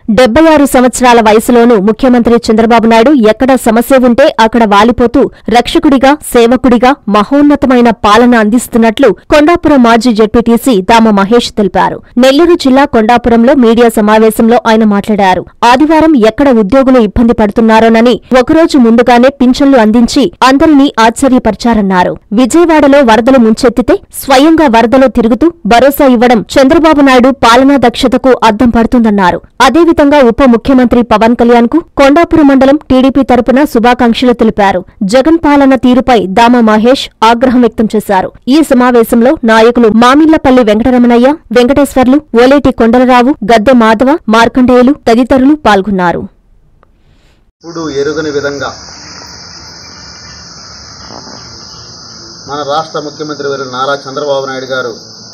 76 సంవత్సరాల వయసులోనూ ముఖ్యమంత్రి చంద్రబాబు నాయుడు ఎక్కడ సమస్య ఉంటే అక్కడ వాలిపోతూ రక్షకుడిగా, సేవకుడిగా మహోన్నతమైన పాలన అందిస్తున్నట్లు కొండాపురం మాజీ జెడ్పీటీసీ దామ మహేష్ తెలిపారు. నెల్లూరు జిల్లా కొండాపురంలో మీడియా సమావేశంలో ఆయన మాట్లాడారు. ఆదివారం ఎక్కడ ఉద్యోగులు ఇబ్బంది పడుతున్నారోనని ఒకరోజు ముందుగానే పింఛన్లు అందించి అందరినీ ఆశ్చర్యపరిచారన్నారు. విజయవాడలో వరదలు ముంచెత్తితే స్వయంగా వరదలో తిరుగుతూ భరోసా ఇవ్వడం చంద్రబాబు నాయుడు పాలనా దక్షతకు అద్దం పడుతుందన్నారు. అదేవిధంగా ఉప ముఖ్యమంత్రి పవన్ కళ్యాణ్ కు కొండాపురం మండలం టీడీపీ తరపున శుభాకాంక్షలు తెలిపారు. జగన్ పాలన తీరుపై దామ మహేష్ ఆగ్రహం వ్యక్తం చేశారు. ఈ సమావేశంలో నాయకులు మామిళ్లపల్లి వెంకటరమణయ్య, వెంకటేశ్వర్లు, ఓలేటి కొండలరావు, గద్దె మాధవ, మార్కండేయులు తదితరులు పాల్గొన్నారు. ఇప్పుడు ఎరుగని విధంగా మన రాష్ట్ర ముఖ్యమంత్రి వర్యులు నారా చంద్రబాబు నాయుడు గారు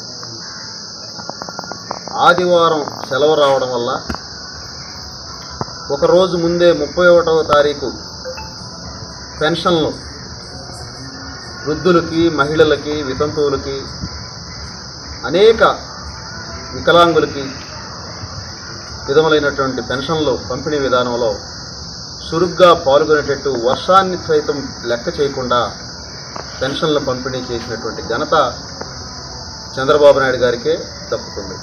ఆదివారం సెలవు రావడం వల్ల ఒకరోజు ముందే 31వ తారీఖు పెన్షన్లు వృద్ధులకి, మహిళలకి, వితంతువులకి, అనేక వికలాంగులకి విధములైనటువంటి పెన్షన్లు పంపిణీ విధానంలో చురుగ్గా పాల్గొనేటట్టు వర్షాన్ని సైతం లెక్క చేయకుండా పెన్షన్లు పంపిణీ చేసినటువంటి ఘనత చంద్రబాబు నాయుడు గారికే దక్కుతుంది.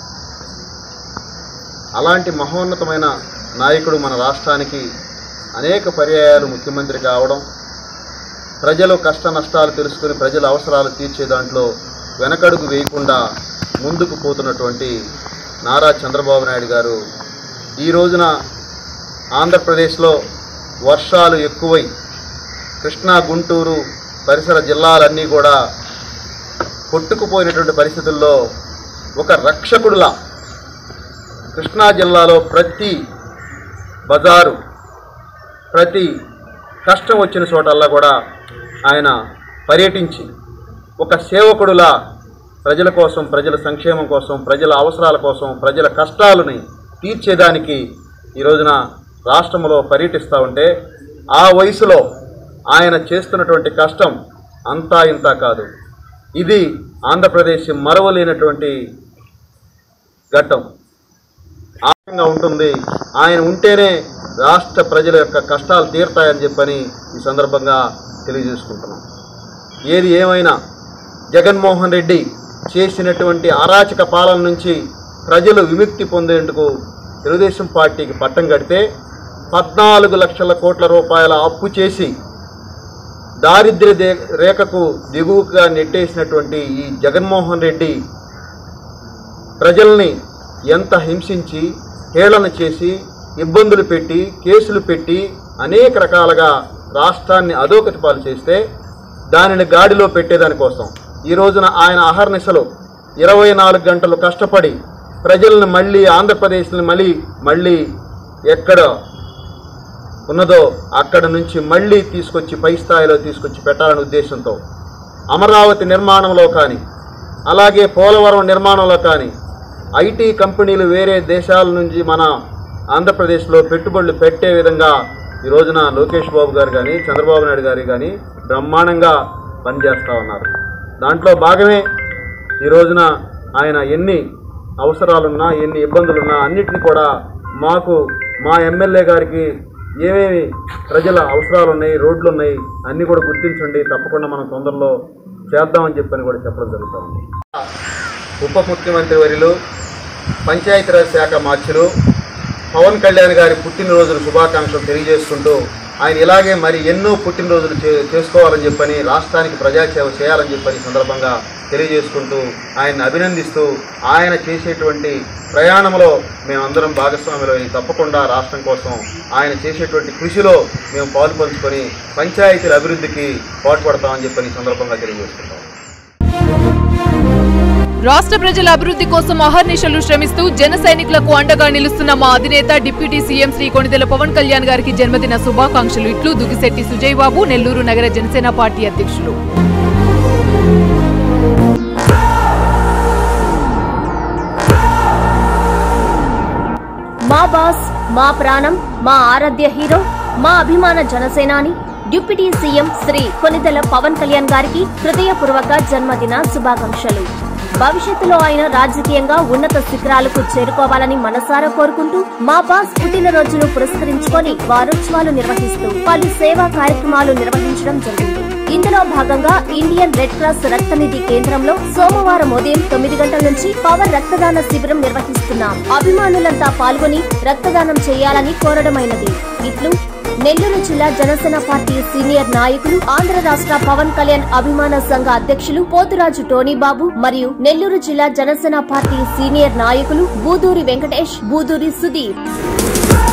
అలాంటి మహోన్నతమైన నాయకుడు మన రాష్ట్రానికి అనేక పర్యాయాలు ముఖ్యమంత్రి కావడం, ప్రజలు కష్ట నష్టాలు తెలుసుకుని ప్రజల అవసరాలు తీర్చే దాంట్లో వెనకడుగు వేయకుండా ముందుకు పోతున్నటువంటి నారా చంద్రబాబు నాయుడు గారు ఈ రోజున ఆంధ్రప్రదేశ్లో వర్షాలు ఎక్కువై కృష్ణా, గుంటూరు పరిసర జిల్లాలన్నీ కూడా కొట్టుకుపోయినటువంటి పరిస్థితుల్లో ఒక రక్షకుడులా కృష్ణా జిల్లాలో ప్రతి బజారు, ప్రతి కష్టం వచ్చిన చోటల్లా కూడా ఆయన పర్యటించి ఒక సేవకుడులా ప్రజల కోసం, ప్రజల సంక్షేమం కోసం, ప్రజల అవసరాల కోసం, ప్రజల కష్టాలని తీర్చేదానికి ఈ రోజున రాష్ట్రంలో పర్యటిస్తూ ఉంటే ఆ వయసులో ఆయన చేస్తున్నటువంటి కష్టం అంతా ఇంత కాదు. ఇది ఆంధ్రప్రదేశ్ మరవలేనటువంటి ఘట్టం ఆనందంగా ఉంటుంది. ఆయన ఉంటేనే రాష్ట్ర ప్రజల యొక్క కష్టాలు తీరుతాయని చెప్పని ఈ సందర్భంగా తెలియజేసుకుంటున్నాం. ఏది ఏమైనా జగన్మోహన్ రెడ్డి చేసినటువంటి అరాచక పాలన నుంచి ప్రజలు విముక్తి పొందేందుకు తెలుగుదేశం పార్టీకి పట్టం కడితే 14 లక్షల కోట్ల రూపాయల అప్పు చేసి దారిద్ర్య రేఖకు దిగువగా నెట్టేసినటువంటి ఈ జగన్మోహన్ రెడ్డి ప్రజల్ని ఎంత హింసించి, హేళన చేసి, ఇబ్బందులు పెట్టి, కేసులు పెట్టి అనేక రకాలుగా రాష్ట్రాన్ని అధోగతి పాలు చేస్తే దానిని గాడిలో పెట్టేదానికోసం ఈ రోజున ఆయన అహర్నిశలు 24 గంటలు కష్టపడి ప్రజలను మళ్ళీ ఆంధ్రప్రదేశ్ని మళ్ళీ ఎక్కడ ఉన్నదో అక్కడ నుంచి మళ్ళీ తీసుకొచ్చి పై స్థాయిలో తీసుకొచ్చి పెట్టాలనే ఉద్దేశంతో అమరావతి నిర్మాణంలో కానీ, అలాగే పోలవరం నిర్మాణంలో కానీ ఐటీ కంపెనీలు వేరే దేశాల నుంచి మన ఆంధ్రప్రదేశ్లో పెట్టుబడులు పెట్టే విధంగా ఈ రోజున లోకేష్ బాబు గారు కానీ, చంద్రబాబు నాయుడు గారు కానీ బ్రహ్మాండంగా పనిచేస్తూ ఉన్నారు. దాంట్లో భాగమే ఈ రోజున ఆయన ఎన్ని అవసరాలున్నా, ఎన్ని ఇబ్బందులున్నా అన్నిటినీ కూడా మా ఎమ్మెల్యే గారికి ఏమేమి ప్రజల అవసరాలు ఉన్నాయి, రోడ్లు ఉన్నాయి అన్నీ కూడా గుర్తించండి, తప్పకుండా మనం తొందరలో చేద్దామని చెప్పని కూడా చెప్పడం జరుగుతుంది. ఉప ముఖ్యమంత్రి వర్యులు, పంచాయతీరాజ్ శాఖ మార్చులు పవన్ కళ్యాణ్ గారి పుట్టినరోజుల శుభాకాంక్షలు తెలియజేసుకుంటూ ఆయన ఇలాగే మరి ఎన్నో పుట్టినరోజులు చేసుకోవాలని చెప్పని, రాష్ట్రానికి ప్రజాసేవ చేయాలని చెప్పని సందర్భంగా తెలియజేసుకుంటూ ఆయన్ని అభినందిస్తూ ఆయన చేసేటువంటి ప్రయాణంలో మేమందరం భాగస్వాములు తప్పకుండా రాష్ట్రం కోసం ఆయన చేసేటువంటి కృషిలో మేము పాలుపంచుకొని పంచాయతీల అభివృద్ధికి పాటుపడతామని చెప్పని సందర్భంగా తెలియజేసుకుంటాం. రాష్ట్ర ప్రజల అభివృద్ధి కోసం అహర్నిశలు శ్రమిస్తూ జన సైనికులకు అండగా నిలుస్తున్న మా అధినేత డిప్యూటీ సీఎం శ్రీ కొణిదెల పవన్ కళ్యాణ్ గారికి జన్మదిన శుభాకాంక్షలు. ఇట్లు దుగిశెట్టి సుజయ్ బాబు, నెల్లూరు నగర జనసేన పార్టీ అధ్యక్షులు. మా బాస్, మా ప్రాణం, మా ఆరాధ్య హీరో, మా అభిమాన జనసేనాని డిప్యూటీ సీఎం శ్రీ కొణిదెల పవన్ కళ్యాణ్ గారికి హృదయపూర్వక జన్మదిన శుభాకాంక్షలు. భవిష్యత్తులో ఆయన రాజకీయంగా ఉన్నత శిఖరాలకు చేరుకోవాలని మనసారా కోరుకుంటూ మా బాస్ పుట్టినరోజును పురస్కరించుకొని వారోత్సవాలు నిర్వహిస్తూ పలు సేవా కార్యక్రమాలు నిర్వహించడం జరిగింది. ఇందులో భాగంగా ఇండియన్ రెడ్ క్రాస్ రక్తనిధి కేంద్రంలో సోమవారం ఉదయం 9 గంటల నుంచి పవర్ రక్తదాన శిబిరం నిర్వహిస్తున్నాం. అభిమానులంతా పాల్గొని రక్తదానం చేయాలని కోరడమైనది. ఇట్లు నెల్లూరు జిల్లా జనసేన పార్టీ సీనియర్ నాయకులు, ఆంధ్ర రాష్ట్ర పవన్ కళ్యాణ్ అభిమాన సంఘ అధ్యక్షులు పోతురాజు టోనీబాబు మరియు నెల్లూరు జిల్లా జనసేన పార్టీ సీనియర్ నాయకులు బూదూరి వెంకటేష్, బూదూరి సుధీర్.